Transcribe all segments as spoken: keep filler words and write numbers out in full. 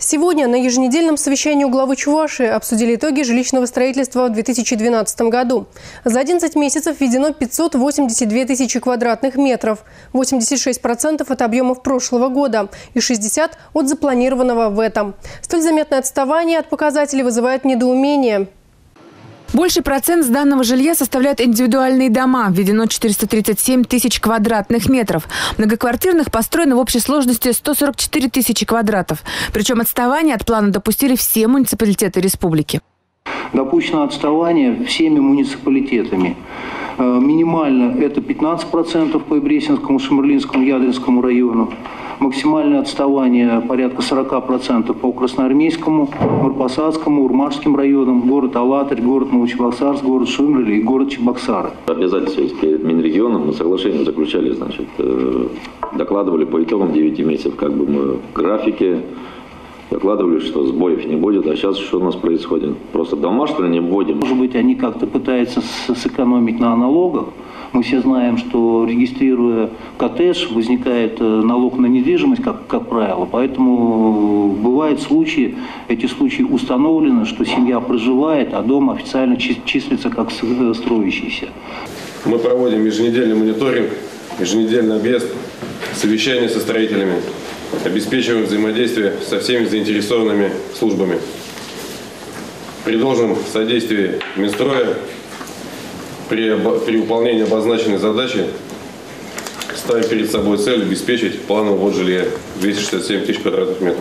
Сегодня на еженедельном совещании у главы Чувашии обсудили итоги жилищного строительства в две тысячи двенадцатом году. За одиннадцать месяцев введено пятьсот восемьдесят две тысячи квадратных метров, восемьдесят шесть процентов от объемов прошлого года и шестьдесят процентов от запланированного в этом. Столь заметное отставание от показателей вызывает недоумение. Больший процент сданного жилья составляют индивидуальные дома. Введено четыреста тридцать семь тысяч квадратных метров. Многоквартирных построено в общей сложности сто сорок четыре тысячи квадратов. Причем отставание от плана допустили все муниципалитеты республики. Допущено отставание всеми муниципалитетами. Минимально это пятнадцать процентов по Бресенскому, Шамерлинскому, Ядринскому району. Максимальное отставание порядка сорока процентов по Красноармейскому, Марпасадскому, Урмашским районам, город Алатырь, город Новочебоксарск, город Шумерли и город Чебоксары. Обязательства есть перед Минрегионом, мы соглашение заключали, значит, докладывали по итогам девяти месяцев, как бы мы в графике, докладывали, что сбоев не будет, а сейчас что у нас происходит? Просто дома, что ли, не вводим? Может быть, они как-то пытаются сэкономить на налогах. Мы все знаем, что регистрируя коттедж, возникает налог на недвижимость, как, как правило. Поэтому бывают случаи, эти случаи установлены, что семья проживает, а дом официально числится как строящийся. Мы проводим еженедельный мониторинг, еженедельный объезд, совещания со строителями, обеспечиваем взаимодействие со всеми заинтересованными службами. При должном содействии Минстроя При, при выполнении обозначенной задачи ставим перед собой цель обеспечить плановый ввод жилья двести шестьдесят семь тысяч квадратных метров.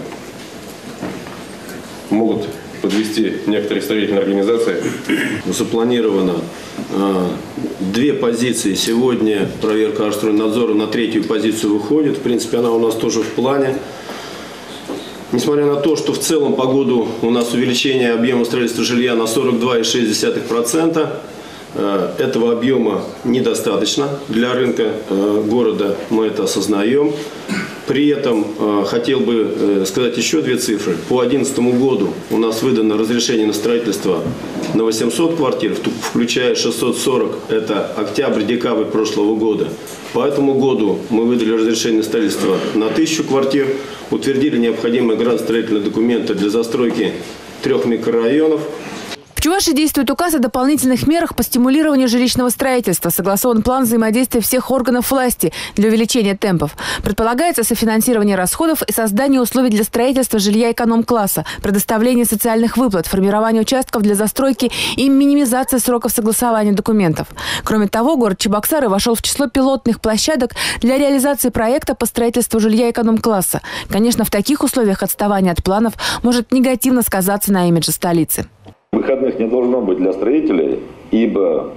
Могут подвести некоторые строительные организации. Запланировано э, две позиции. Сегодня проверка Арстройнадзора на третью позицию выходит. В принципе, она у нас тоже в плане. Несмотря на то, что в целом по году у нас увеличение объема строительства жилья на сорок два и шесть десятых процента. Этого объема недостаточно для рынка города, мы это осознаем. При этом хотел бы сказать еще две цифры. По две тысячи одиннадцатому году у нас выдано разрешение на строительство на восемьсот квартир, включая шестьсот сорок, это октябрь-декабрь прошлого года. По этому году мы выдали разрешение на строительство на тысячу квартир, утвердили необходимые градостроительные документы для застройки трех микрорайонов. В Чувашии действует указ о дополнительных мерах по стимулированию жилищного строительства. Согласован план взаимодействия всех органов власти для увеличения темпов. Предполагается софинансирование расходов и создание условий для строительства жилья эконом-класса, предоставление социальных выплат, формирование участков для застройки и минимизация сроков согласования документов. Кроме того, город Чебоксары вошел в число пилотных площадок для реализации проекта по строительству жилья эконом-класса. Конечно, в таких условиях отставание от планов может негативно сказаться на имидже столицы. Выходных не должно быть для строителей, ибо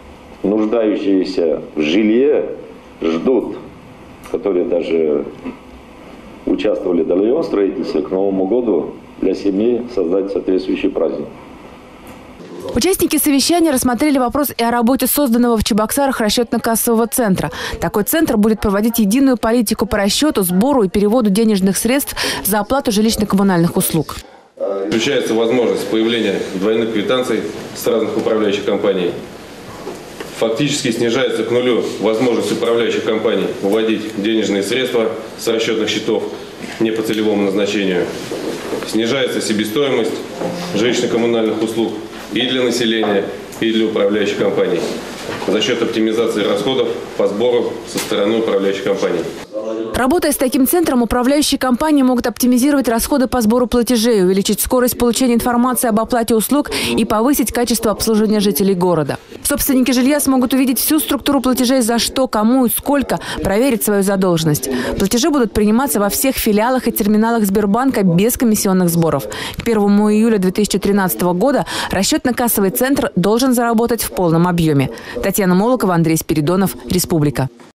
нуждающиеся в жилье ждут, которые даже участвовали в долевом строительстве, к Новому году для семьи создать соответствующий праздник. Участники совещания рассмотрели вопрос и о работе созданного в Чебоксарах расчетно-кассового центра. Такой центр будет проводить единую политику по расчету, сбору и переводу денежных средств за оплату жилищно-коммунальных услуг. Включается возможность появления двойных квитанций с разных управляющих компаний. Фактически снижается к нулю возможность управляющих компаний выводить денежные средства с расчетных счетов не по целевому назначению. Снижается себестоимость жилищно-коммунальных услуг и для населения, и для управляющих компаний за счет оптимизации расходов по сбору со стороны управляющих компаний. Работая с таким центром, управляющие компании могут оптимизировать расходы по сбору платежей, увеличить скорость получения информации об оплате услуг и повысить качество обслуживания жителей города. Собственники жилья смогут увидеть всю структуру платежей, за что, кому и сколько, проверить свою задолженность. Платежи будут приниматься во всех филиалах и терминалах Сбербанка без комиссионных сборов. К первому июля две тысячи тринадцатого года расчетно-кассовый центр должен заработать в полном объеме. Татьяна Молокова, Андрей Спиридонов, Республика.